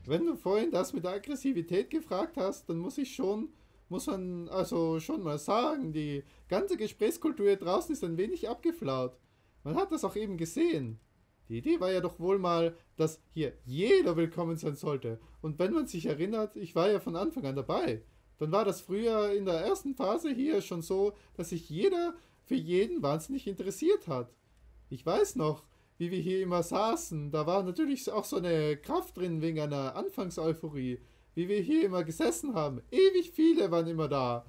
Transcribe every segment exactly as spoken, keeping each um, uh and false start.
Wenn du vorhin das mit der Aggressivität gefragt hast, dann muss ich schon, muss man also schon mal sagen, die ganze Gesprächskultur hier draußen ist ein wenig abgeflaut. Man hat das auch eben gesehen. Die Idee war ja doch wohl mal, dass hier jeder willkommen sein sollte. Und wenn man sich erinnert, ich war ja von Anfang an dabei, dann war das früher in der ersten Phase hier schon so, dass sich jeder für jeden wahnsinnig interessiert hat. Ich weiß noch, wie wir hier immer saßen, da war natürlich auch so eine Kraft drin wegen einer Anfangseuphorie. Wie wir hier immer gesessen haben. Ewig viele waren immer da.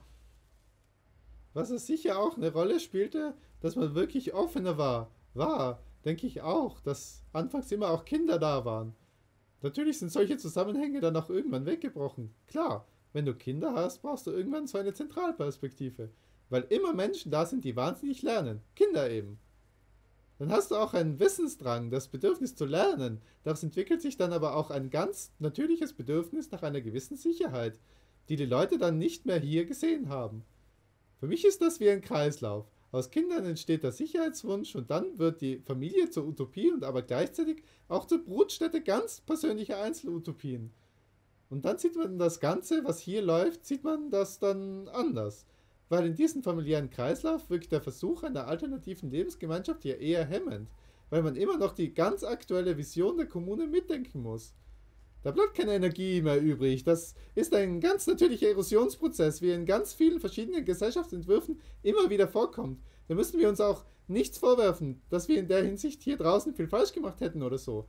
Was es sicher auch eine Rolle spielte, dass man wirklich offener war. War, denke ich auch, dass anfangs immer auch Kinder da waren. Natürlich sind solche Zusammenhänge dann auch irgendwann weggebrochen. Klar, wenn du Kinder hast, brauchst du irgendwann so eine Zentralperspektive. Weil immer Menschen da sind, die wahnsinnig lernen. Kinder eben. Dann hast du auch einen Wissensdrang, das Bedürfnis zu lernen. Daraus entwickelt sich dann aber auch ein ganz natürliches Bedürfnis nach einer gewissen Sicherheit, die die Leute dann nicht mehr hier gesehen haben. Für mich ist das wie ein Kreislauf. Aus Kindern entsteht der Sicherheitswunsch und dann wird die Familie zur Utopie und aber gleichzeitig auch zur Brutstätte ganz persönlicher Einzelutopien. Und dann sieht man das Ganze, was hier läuft, sieht man das dann anders. Weil in diesem familiären Kreislauf wirkt der Versuch einer alternativen Lebensgemeinschaft ja eher hemmend, weil man immer noch die ganz aktuelle Vision der Kommune mitdenken muss. Da bleibt keine Energie mehr übrig. Das ist ein ganz natürlicher Erosionsprozess, wie in ganz vielen verschiedenen Gesellschaftsentwürfen immer wieder vorkommt. Da müssen wir uns auch nichts vorwerfen, dass wir in der Hinsicht hier draußen viel falsch gemacht hätten oder so.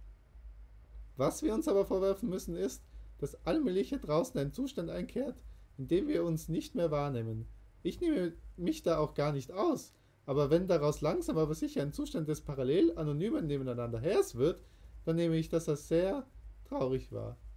Was wir uns aber vorwerfen müssen ist, dass allmählich hier draußen ein Zustand einkehrt, in dem wir uns nicht mehr wahrnehmen. Ich nehme mich da auch gar nicht aus, aber wenn daraus langsam aber sicher ein Zustand des parallel anonymen nebeneinander hers wird, dann nehme ich das als sehr traurig wahr.